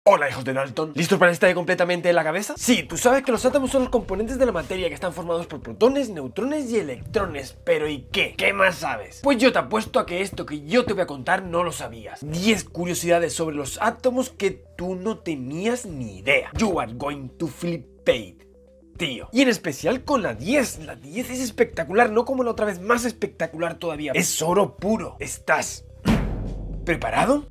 Hola, hijos de Dalton. ¿Listos para estar completamente en la cabeza? Sí, tú sabes que los átomos son los componentes de la materia que están formados por protones, neutrones y electrones. ¿Pero y qué? ¿Qué más sabes? Pues yo te apuesto a que esto que yo te voy a contar no lo sabías. 10 curiosidades sobre los átomos que tú no tenías ni idea. You are going to flip it, tío. Y en especial con la 10. La 10 es espectacular, no como la otra vez, más espectacular todavía. Es oro puro. ¿Estás preparado?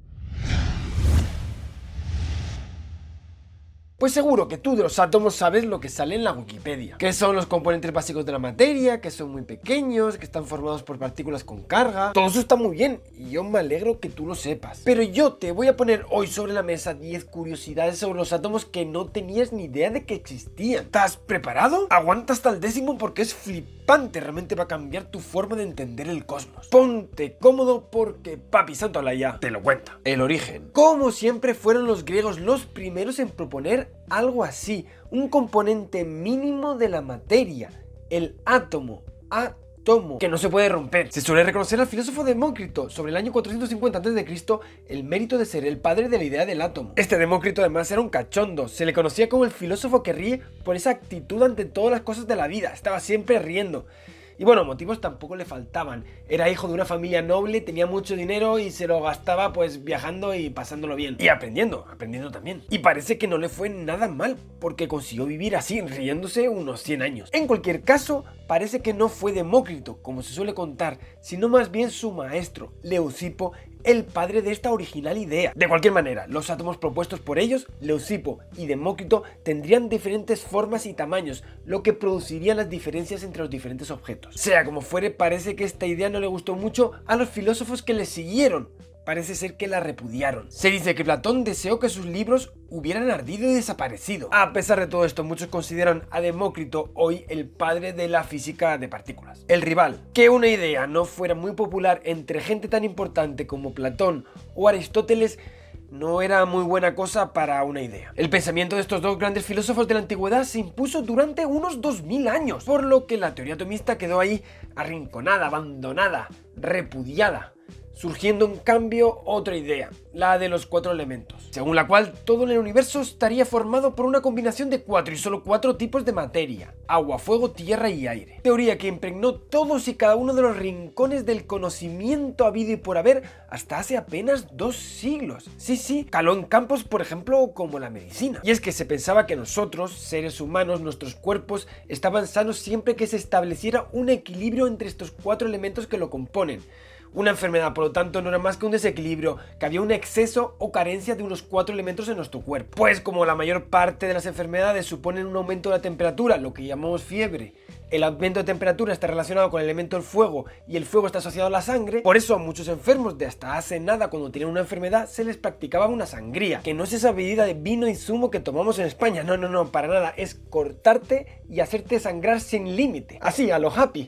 Pues seguro que tú de los átomos sabes lo que sale en la Wikipedia. Que son los componentes básicos de la materia, que son muy pequeños, que están formados por partículas con carga. Todo eso está muy bien y yo me alegro que tú lo sepas. Pero yo te voy a poner hoy sobre la mesa 10 curiosidades sobre los átomos que no tenías ni idea de que existían. ¿Estás preparado? Aguanta hasta el 10º porque es flipante. Realmente va a cambiar tu forma de entender el cosmos. Ponte cómodo porque Papi Santo ya te lo cuenta. El origen. Como siempre fueron los griegos los primeros en proponer algo así, un componente mínimo de la materia, el átomo, que no se puede romper. Se suele reconocer al filósofo Demócrito, sobre el año 450 a.C., el mérito de ser el padre de la idea del átomo. Este Demócrito además era un cachondo, se le conocía como el filósofo que ríe por esa actitud ante todas las cosas de la vida, estaba siempre riendo. Y bueno, motivos tampoco le faltaban. Era hijo de una familia noble, tenía mucho dinero y se lo gastaba pues viajando y pasándolo bien. Y aprendiendo también. Y parece que no le fue nada mal, porque consiguió vivir así, riéndose unos 100 años. En cualquier caso, parece que no fue Demócrito, como se suele contar, sino más bien su maestro, Leucipo, el padre de esta original idea. De cualquier manera, los átomos propuestos por ellos, Leucipo y Demócrito, tendrían diferentes formas y tamaños, lo que produciría las diferencias entre los diferentes objetos. Sea como fuere, parece que esta idea no le gustó mucho a los filósofos que le siguieron. Parece ser que la repudiaron. Se dice que Platón deseó que sus libros hubieran ardido y desaparecido. A pesar de todo esto, muchos consideran a Demócrito hoy el padre de la física de partículas. El rival. Que una idea no fuera muy popular entre gente tan importante como Platón o Aristóteles no era muy buena cosa para una idea. El pensamiento de estos dos grandes filósofos de la antigüedad se impuso durante unos 2000 años, por lo que la teoría atomista quedó ahí arrinconada, abandonada, repudiada, surgiendo en cambio otra idea, la de los 4 elementos, según la cual todo en el universo estaría formado por una combinación de 4 y solo 4 tipos de materia: agua, fuego, tierra y aire. Teoría que impregnó todos y cada uno de los rincones del conocimiento habido y por haber hasta hace apenas 2 siglos. Sí, caló en campos, por ejemplo, como la medicina. Y es que se pensaba que nosotros, seres humanos, nuestros cuerpos, estaban sanos siempre que se estableciera un equilibrio entre estos 4 elementos que lo componen. Una enfermedad, por lo tanto, no era más que un desequilibrio, que había un exceso o carencia de unos 4 elementos en nuestro cuerpo. Pues como la mayor parte de las enfermedades suponen un aumento de la temperatura, lo que llamamos fiebre, el aumento de temperatura está relacionado con el elemento del fuego y el fuego está asociado a la sangre. Por eso a muchos enfermos de hasta hace nada, cuando tenían una enfermedad, se les practicaba una sangría, que no es esa bebida de vino y zumo que tomamos en España, no, para nada, es cortarte y hacerte sangrar sin límite, así, a lo happy,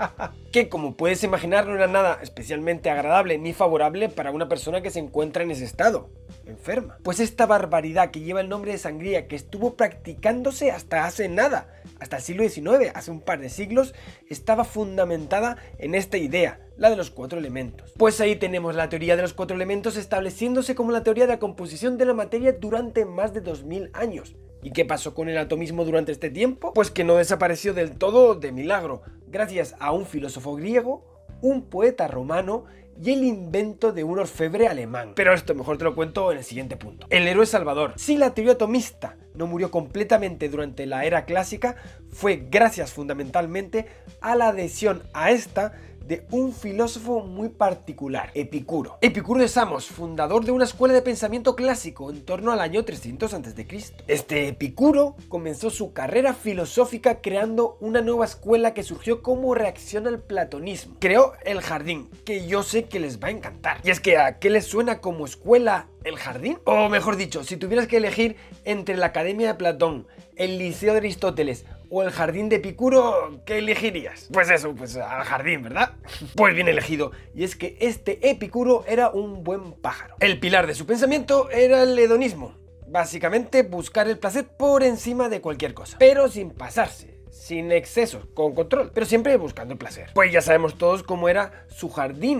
que como puedes imaginar no era nada especialmente agradable ni favorable para una persona que se encuentra en ese estado, enferma. Pues esta barbaridad que lleva el nombre de sangría, que estuvo practicándose hasta hace nada, hasta el siglo XIX, hace un par de siglos, estaba fundamentada en esta idea, la de los 4 elementos. Pues ahí tenemos la teoría de los 4 elementos estableciéndose como la teoría de la composición de la materia durante más de 2000 años. ¿Y qué pasó con el atomismo durante este tiempo? Pues que no desapareció del todo de milagro, gracias a un filósofo griego, un poeta romano y el invento de un orfebre alemán. Pero esto mejor te lo cuento en el siguiente punto. El héroe salvador. Si la teoría atomista no murió completamente durante la era clásica, fue gracias fundamentalmente a la adhesión a esta de un filósofo muy particular, Epicuro. Epicuro de Samos, fundador de una escuela de pensamiento clásico en torno al año 300 a.C. Este Epicuro comenzó su carrera filosófica creando una nueva escuela que surgió como reacción al platonismo. Creó el Jardín, que yo sé que les va a encantar. Y es que ¿a qué les suena como escuela el Jardín? O mejor dicho, si tuvieras que elegir entre la Academia de Platón, el Liceo de Aristóteles o el Jardín de Epicuro, ¿qué elegirías? Pues eso, pues al Jardín, ¿verdad? Pues bien elegido. Y es que este Epicuro era un buen pájaro. El pilar de su pensamiento era el hedonismo. Básicamente buscar el placer por encima de cualquier cosa, pero sin pasarse, sin excesos, con control, pero siempre buscando el placer. Pues ya sabemos todos cómo era su jardín,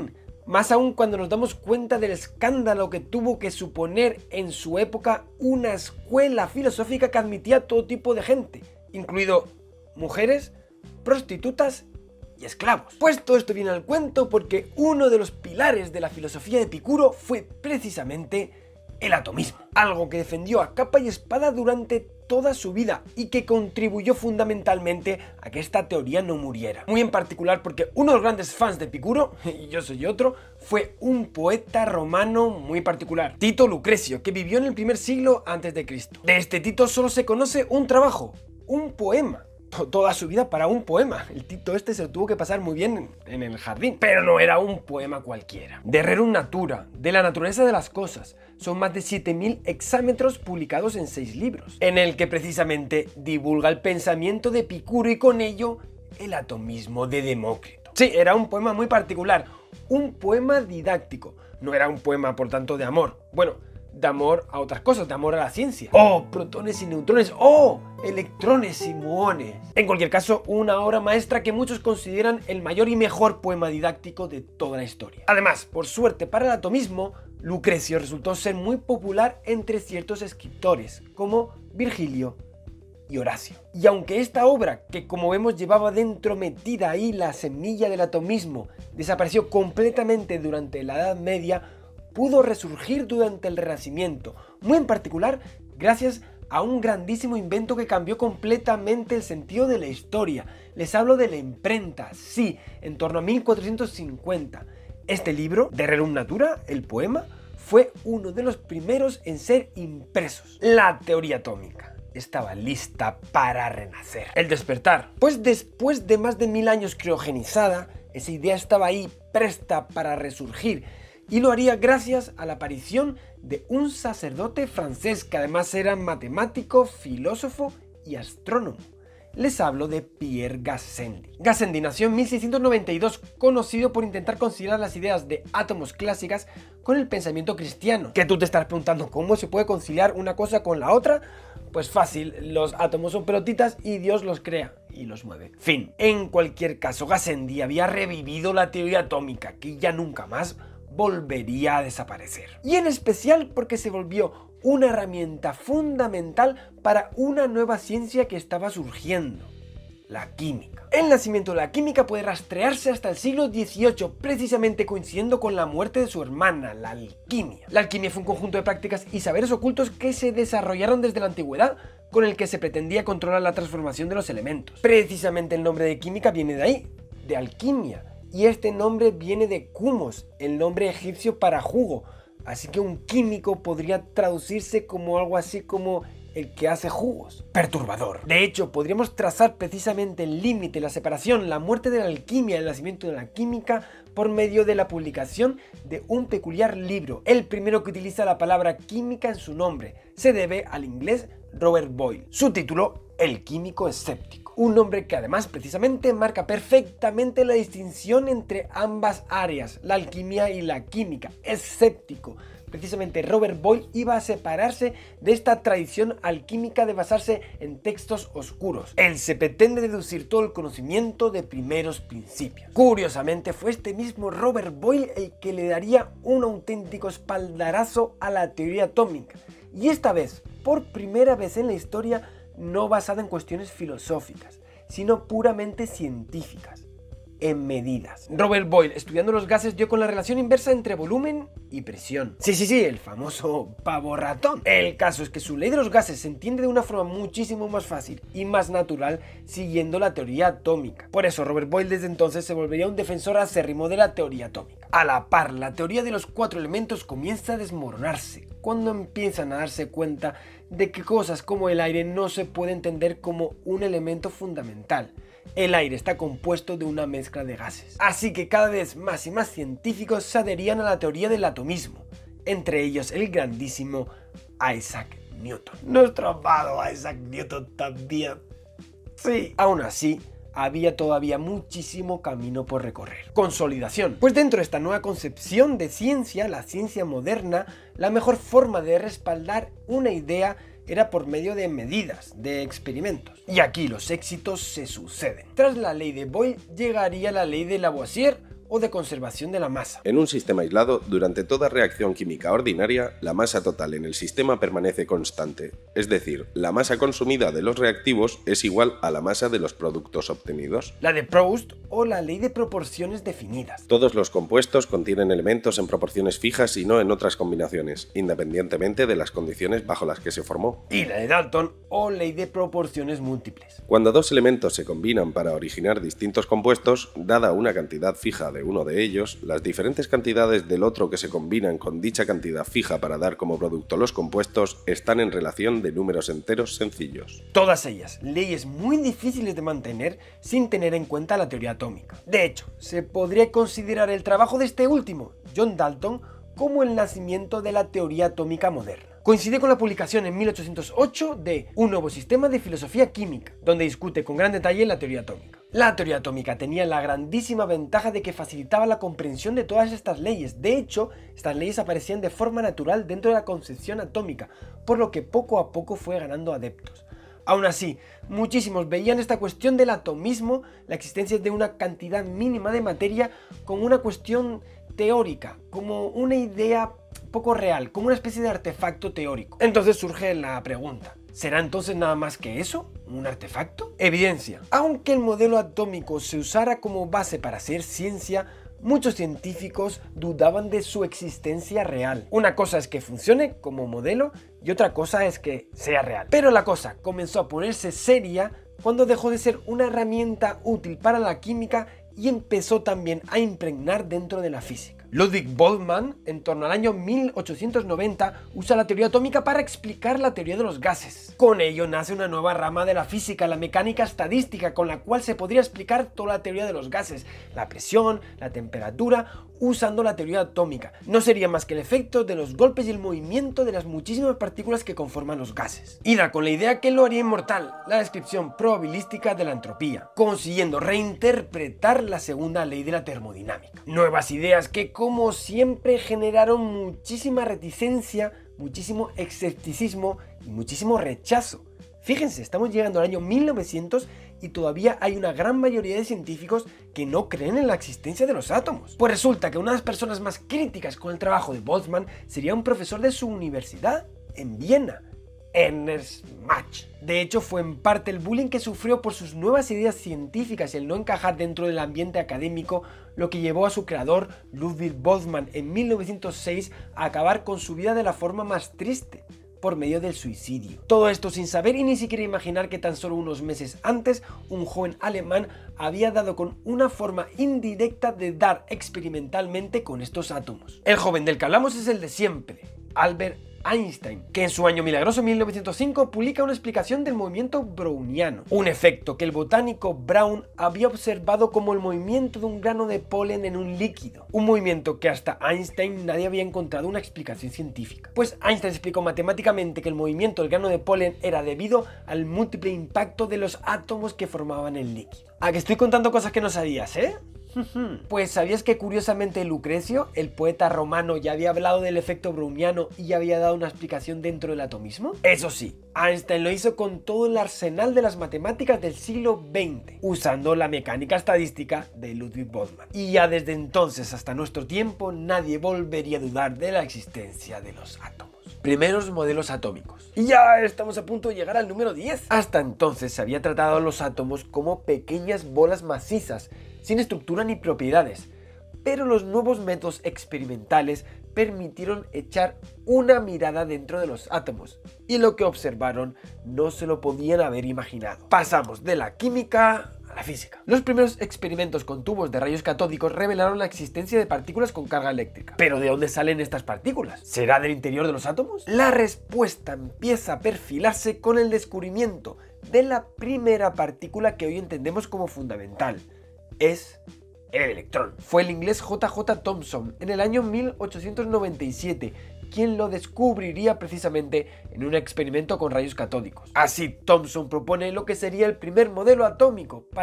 Más aún cuando nos damos cuenta del escándalo que tuvo que suponer en su época una escuela filosófica que admitía a todo tipo de gente, incluido mujeres, prostitutas y esclavos. Pues todo esto viene al cuento porque uno de los pilares de la filosofía de Epicuro fue precisamente el atomismo, algo que defendió a capa y espada durante toda su vida y que contribuyó fundamentalmente a que esta teoría no muriera. Muy en particular porque uno de los grandes fans de Epicuro, y yo soy otro, fue un poeta romano muy particular, Tito Lucrecio, que vivió en el primer siglo antes de Cristo. De este Tito solo se conoce un trabajo, un poema. Toda su vida para un poema. El Tito este se lo tuvo que pasar muy bien en el jardín. Pero no era un poema cualquiera. De Rerum Natura, de la naturaleza de las cosas. Son más de 7000 hexámetros publicados en 6 libros, en el que precisamente divulga el pensamiento de Epicuro y con ello el atomismo de Demócrito. Sí, era un poema muy particular, un poema didáctico. No era un poema, por tanto, de amor. Bueno, de amor a otras cosas, de amor a la ciencia. ¡Oh! Protones y neutrones. ¡Oh! Electrones y muones. En cualquier caso, una obra maestra que muchos consideran el mayor y mejor poema didáctico de toda la historia. Además, por suerte para el atomismo, Lucrecio resultó ser muy popular entre ciertos escritores, como Virgilio y Horacio. Y aunque esta obra, que como vemos llevaba dentro metida ahí la semilla del atomismo, desapareció completamente durante la Edad Media, pudo resurgir durante el Renacimiento, muy en particular gracias a un grandísimo invento que cambió completamente el sentido de la historia. Les hablo de la imprenta, sí, en torno a 1450. Este libro, De Rerum Natura, el poema, fue uno de los primeros en ser impresos. La teoría atómica estaba lista para renacer. El despertar. Pues después de más de 1000 años criogenizada, esa idea estaba ahí, presta para resurgir. Y lo haría gracias a la aparición de un sacerdote francés que además era matemático, filósofo y astrónomo. Les hablo de Pierre Gassendi. Gassendi nació en 1692, conocido por intentar conciliar las ideas de átomos clásicas con el pensamiento cristiano. Que tú te estás preguntando cómo se puede conciliar una cosa con la otra. Pues fácil, los átomos son pelotitas y Dios los crea y los mueve. Fin. En cualquier caso, Gassendi había revivido la teoría atómica, que ya nunca más volvería a desaparecer. Y en especial porque se volvió una herramienta fundamental para una nueva ciencia que estaba surgiendo, la química. El nacimiento de la química puede rastrearse hasta el siglo XVIII, precisamente coincidiendo con la muerte de su hermana, la alquimia. La alquimia fue un conjunto de prácticas y saberes ocultos que se desarrollaron desde la antigüedad, con el que se pretendía controlar la transformación de los elementos. Precisamente el nombre de química viene de ahí, de alquimia. Y este nombre viene de cumos, el nombre egipcio para jugo. Así que un químico podría traducirse como algo así como el que hace jugos. Perturbador. De hecho, podríamos trazar precisamente el límite, la separación, la muerte de la alquimia, el nacimiento de la química por medio de la publicación de un peculiar libro, el primero que utiliza la palabra química en su nombre. Se debe al inglés Robert Boyle. Su título, El químico escéptico. Un nombre que además precisamente marca perfectamente la distinción entre ambas áreas, la alquimia y la química. Escéptico. Precisamente Robert Boyle iba a separarse de esta tradición alquímica de basarse en textos oscuros. Él se pretende deducir todo el conocimiento de primeros principios. Curiosamente fue este mismo Robert Boyle el que le daría un auténtico espaldarazo a la teoría atómica. Y esta vez, por primera vez en la historia, no basada en cuestiones filosóficas, sino puramente científicas, en medidas. Robert Boyle, estudiando los gases, dio con la relación inversa entre volumen y presión. Sí, el famoso pavo ratón. El caso es que su ley de los gases se entiende de una forma muchísimo más fácil y más natural siguiendo la teoría atómica. Por eso Robert Boyle desde entonces se volvería un defensor acérrimo de la teoría atómica. A la par, la teoría de los 4 elementos comienza a desmoronarse cuando empiezan a darse cuenta de que cosas como el aire no se puede entender como un elemento fundamental. El aire está compuesto de una mezcla de gases. Así que cada vez más y más científicos se adherían a la teoría del atomismo, entre ellos el grandísimo Isaac Newton. Nuestro amado Isaac Newton también. Sí. Aún así, había todavía muchísimo camino por recorrer. Consolidación. Pues dentro de esta nueva concepción de ciencia, la ciencia moderna, la mejor forma de respaldar una idea era por medio de medidas, de experimentos. Y aquí los éxitos se suceden. Tras la ley de Boyle llegaría la ley de Lavoisier o de conservación de la masa. En un sistema aislado, durante toda reacción química ordinaria, la masa total en el sistema permanece constante, es decir, la masa consumida de los reactivos es igual a la masa de los productos obtenidos. La de Proust o la ley de proporciones definidas. Todos los compuestos contienen elementos en proporciones fijas y no en otras combinaciones, independientemente de las condiciones bajo las que se formó. Y la de Dalton o ley de proporciones múltiples. Cuando dos elementos se combinan para originar distintos compuestos, dada una cantidad fija de uno de ellos, las diferentes cantidades del otro que se combinan con dicha cantidad fija para dar como producto los compuestos están en relación de números enteros sencillos. Todas ellas, leyes muy difíciles de mantener sin tener en cuenta la teoría atómica. De hecho, se podría considerar el trabajo de este último, John Dalton, como el nacimiento de la teoría atómica moderna. Coincide con la publicación en 1808 de Un nuevo sistema de filosofía química, donde discute con gran detalle la teoría atómica. La teoría atómica tenía la grandísima ventaja de que facilitaba la comprensión de todas estas leyes. De hecho, estas leyes aparecían de forma natural dentro de la concepción atómica, por lo que poco a poco fue ganando adeptos. Aún así, muchísimos veían esta cuestión del atomismo, la existencia de una cantidad mínima de materia, como una cuestión teórica, como una idea poco real, como una especie de artefacto teórico. Entonces surge la pregunta, ¿será entonces nada más que eso? ¿Un artefacto? Evidencia. Aunque el modelo atómico se usara como base para hacer ciencia, muchos científicos dudaban de su existencia real. Una cosa es que funcione como modelo y otra cosa es que sea real. Pero la cosa comenzó a ponerse seria cuando dejó de ser una herramienta útil para la química y empezó también a impregnar dentro de la física. Ludwig Boltzmann, en torno al año 1890, usa la teoría atómica para explicar la teoría de los gases. Con ello nace una nueva rama de la física, la mecánica estadística, con la cual se podría explicar toda la teoría de los gases, la presión, la temperatura, usando la teoría atómica. No sería más que el efecto de los golpes y el movimiento de las muchísimas partículas que conforman los gases. Y da con la idea que lo haría inmortal, la descripción probabilística de la entropía, consiguiendo reinterpretar la segunda ley de la termodinámica. Nuevas ideas que, como siempre, generaron muchísima reticencia, muchísimo escepticismo y muchísimo rechazo. Fíjense, estamos llegando al año 1900 y todavía hay una gran mayoría de científicos que no creen en la existencia de los átomos. Pues resulta que una de las personas más críticas con el trabajo de Boltzmann sería un profesor de su universidad en Viena, Ernst Mach. De hecho, fue en parte el bullying que sufrió por sus nuevas ideas científicas y el no encajar dentro del ambiente académico lo que llevó a su creador, Ludwig Boltzmann, en 1906 a acabar con su vida de la forma más triste, por medio del suicidio. Todo esto sin saber y ni siquiera imaginar que tan solo unos meses antes un joven alemán había dado con una forma indirecta de dar experimentalmente con estos átomos. El joven del que hablamos es el de siempre, Albert Einstein, que en su año milagroso 1905 publica una explicación del movimiento browniano, un efecto que el botánico Brown había observado como el movimiento de un grano de polen en un líquido, un movimiento que hasta Einstein nadie había encontrado una explicación científica. Pues Einstein explicó matemáticamente que el movimiento del grano de polen era debido al múltiple impacto de los átomos que formaban el líquido. ¿A que estoy contando cosas que no sabías, eh? Pues ¿sabías que curiosamente Lucrecio, el poeta romano, ya había hablado del efecto browniano y ya había dado una explicación dentro del atomismo? Eso sí, Einstein lo hizo con todo el arsenal de las matemáticas del siglo XX, usando la mecánica estadística de Ludwig Boltzmann. Y ya desde entonces hasta nuestro tiempo nadie volvería a dudar de la existencia de los átomos. Primeros modelos atómicos. Y ya estamos a punto de llegar al número 10. Hasta entonces se había tratado a los átomos como pequeñas bolas macizas, sin estructura ni propiedades, pero los nuevos métodos experimentales permitieron echar una mirada dentro de los átomos, y lo que observaron no se lo podían haber imaginado. Pasamos de la química a la física. Los primeros experimentos con tubos de rayos catódicos revelaron la existencia de partículas con carga eléctrica. ¿Pero de dónde salen estas partículas? ¿Será del interior de los átomos? La respuesta empieza a perfilarse con el descubrimiento de la primera partícula que hoy entendemos como fundamental. Es el electrón. Fue el inglés J.J. Thomson en el año 1897 quien lo descubriría precisamente en un experimento con rayos catódicos. Así, Thomson propone lo que sería el primer modelo atómico, para él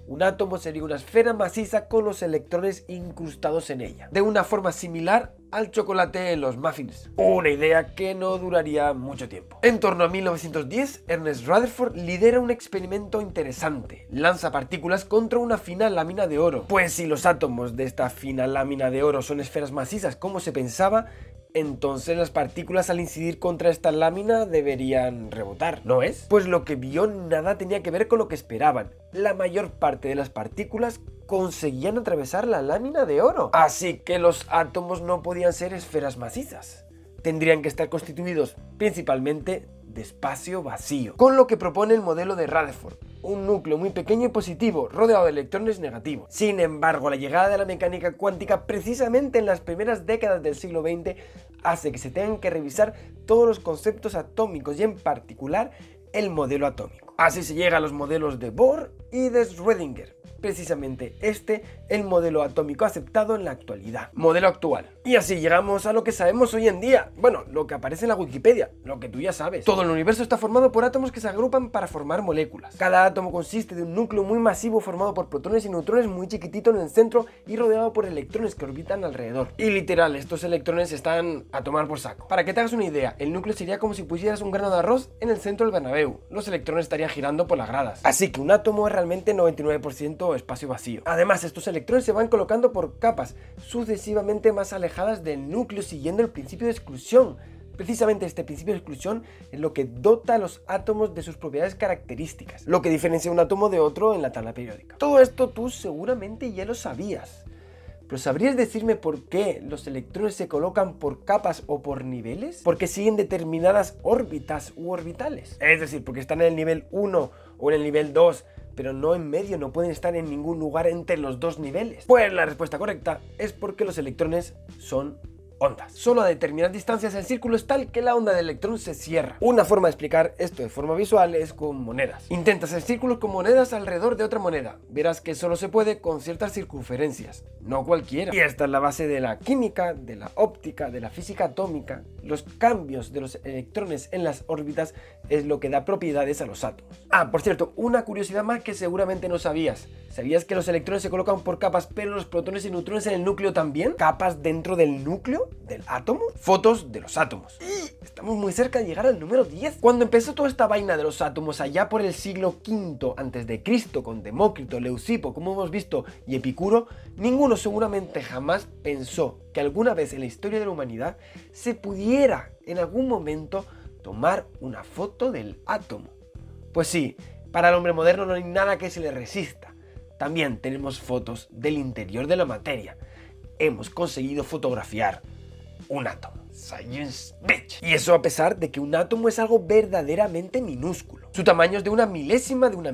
Un átomo sería una esfera maciza con los electrones incrustados en ella, de una forma similar al chocolate en los muffins. Una idea que no duraría mucho tiempo. En torno a 1910, Ernest Rutherford lidera un experimento interesante. Lanza partículas contra una fina lámina de oro. Pues si los átomos de esta fina lámina de oro son esferas macizas como se pensaba, entonces las partículas al incidir contra esta lámina deberían rebotar, ¿no es? Pues lo que vio nada tenía que ver con lo que esperaban. La mayor parte de las partículas conseguían atravesar la lámina de oro. Así que los átomos no podían ser esferas macizas. Tendrían que estar constituidos principalmente de espacio vacío. Con lo que propone el modelo de Rutherford. Un núcleo muy pequeño y positivo, rodeado de electrones negativos. Sin embargo, la llegada de la mecánica cuántica precisamente en las primeras décadas del siglo XX hace que se tengan que revisar todos los conceptos atómicos y en particular el modelo atómico. Así se llega a los modelos de Bohr y de Schrödinger. Precisamente el modelo atómico aceptado en la actualidad. Modelo actual. Y así llegamos a lo que sabemos hoy en día. Bueno, lo que aparece en la Wikipedia, lo que tú ya sabes. Todo el universo está formado por átomos que se agrupan para formar moléculas. Cada átomo consiste de un núcleo muy masivo formado por protones y neutrones muy chiquitito en el centro y rodeado por electrones que orbitan alrededor. Y literal, estos electrones están a tomar por saco. Para que te hagas una idea, el núcleo sería como si pusieras un grano de arroz en el centro del Bernabéu. Los electrones estarían girando por las gradas. Así que un átomo es realmente 99% espacio vacío. Además, estos electrones se van colocando por capas sucesivamente más alejadas del núcleo siguiendo el principio de exclusión. Precisamente este principio de exclusión es lo que dota a los átomos de sus propiedades características, lo que diferencia un átomo de otro en la tabla periódica. Todo esto tú seguramente ya lo sabías. ¿Pero sabrías decirme por qué los electrones se colocan por capas o por niveles? Porque siguen determinadas órbitas u orbitales. Es decir, porque están en el nivel 1 o en el nivel 2, pero no en medio, no pueden estar en ningún lugar entre los dos niveles. Pues la respuesta correcta es porque los electrones son ondas. Solo a determinadas distancias el círculo es tal que la onda del electrón se cierra. Una forma de explicar esto de forma visual es con monedas. Intentas hacer círculos con monedas alrededor de otra moneda. Verás que solo se puede con ciertas circunferencias, no cualquiera. Y esta es la base de la química, de la óptica, de la física atómica. Los cambios de los electrones en las órbitas es lo que da propiedades a los átomos. Ah, por cierto, una curiosidad más que seguramente no sabías. ¿Sabías que los electrones se colocan por capas, pero los protones y neutrones en el núcleo también? ¿Capas dentro del núcleo del átomo? Fotos de los átomos. Estamos muy cerca de llegar al número 10. Cuando empezó toda esta vaina de los átomos allá por el siglo V a.C. con Demócrito, Leucipo, como hemos visto, y Epicuro, ninguno seguramente jamás pensó que alguna vez en la historia de la humanidad se pudiera en algún momento tomar una foto del átomo. Pues sí, para el hombre moderno no hay nada que se le resista. También tenemos fotos del interior de la materia. Hemos conseguido fotografiar un átomo. Science, bitch. Y eso a pesar de que un átomo es algo verdaderamente minúsculo. Su tamaño es de una milésima de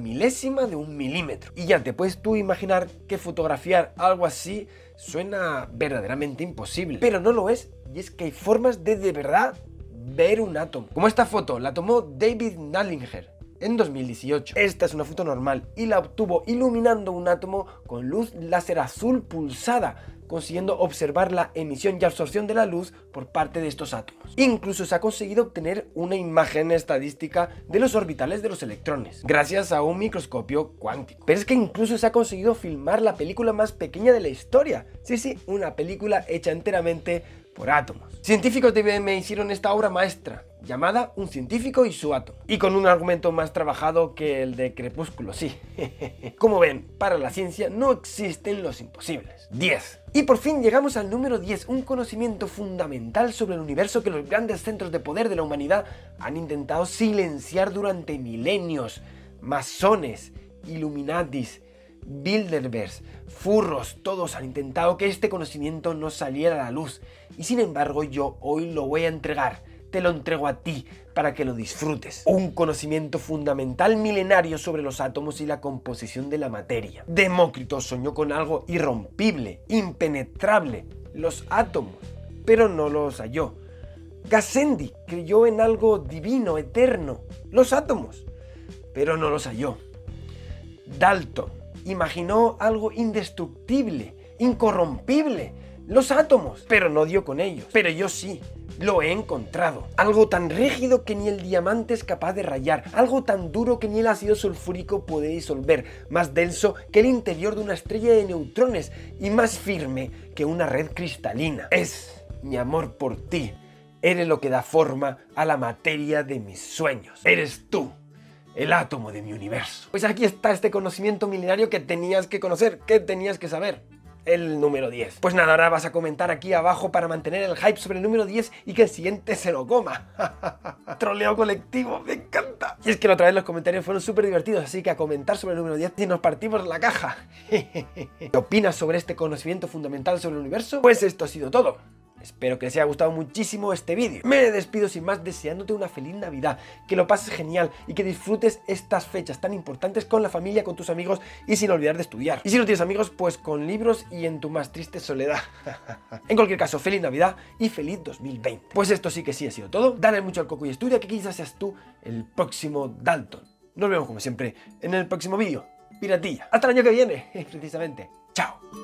un milímetro. Y ya te puedes tú imaginar que fotografiar algo así suena verdaderamente imposible. Pero no lo es, y es que hay formas de verdad ver un átomo. Como esta foto, la tomó David Nallinger en 2018. Esta es una foto normal y la obtuvo iluminando un átomo con luz láser azul pulsada, consiguiendo observar la emisión y absorción de la luz por parte de estos átomos. Incluso se ha conseguido obtener una imagen estadística de los orbitales de los electrones, gracias a un microscopio cuántico. Pero es que incluso se ha conseguido filmar la película más pequeña de la historia. Sí, una película hecha enteramente por átomos. Científicos de IBM hicieron esta obra maestra, llamada Un científico y su átomo, y con un argumento más trabajado que el de Crepúsculo, sí. Como ven, para la ciencia no existen los imposibles. 10. Y por fin llegamos al número 10, un conocimiento fundamental sobre el universo que los grandes centros de poder de la humanidad han intentado silenciar durante milenios. Masones, Illuminatis, Bilderbergs, furros, todos han intentado que este conocimiento no saliera a la luz. Y sin embargo yo hoy lo voy a entregar. Te lo entrego a ti para que lo disfrutes. Un conocimiento fundamental milenario sobre los átomos y la composición de la materia. Demócrito soñó con algo irrompible, impenetrable, los átomos, pero no los halló. Gassendi creyó en algo divino, eterno, los átomos, pero no los halló. Dalton imaginó algo indestructible, incorrompible, los átomos, pero no dio con ellos. Pero yo sí, lo he encontrado. Algo tan rígido que ni el diamante es capaz de rayar, algo tan duro que ni el ácido sulfúrico puede disolver, más denso que el interior de una estrella de neutrones y más firme que una red cristalina. Es mi amor por ti. Eres lo que da forma a la materia de mis sueños. Eres tú, el átomo de mi universo. Pues aquí está este conocimiento milenario que tenías que conocer, que tenías que saber. El número 10. Pues nada, ahora vas a comentar aquí abajo para mantener el hype sobre el número 10 y que el siguiente se lo coma. Troleo colectivo, me encanta. Y es que la otra vez los comentarios fueron súper divertidos, así que a comentar sobre el número 10 y nos partimos la caja. ¿Qué opinas sobre este conocimiento fundamental sobre el universo? Pues esto ha sido todo. Espero que les haya gustado muchísimo este vídeo. Me despido sin más deseándote una feliz Navidad, que lo pases genial y que disfrutes estas fechas tan importantes con la familia, con tus amigos y sin olvidar de estudiar. Y si no tienes amigos, pues con libros y en tu más triste soledad. En cualquier caso, feliz Navidad y feliz 2020. Pues esto sí que sí ha sido todo. Dale mucho al coco y estudia, que quizás seas tú el próximo Dalton. Nos vemos como siempre en el próximo vídeo. Piratilla. Hasta el año que viene, precisamente. Chao.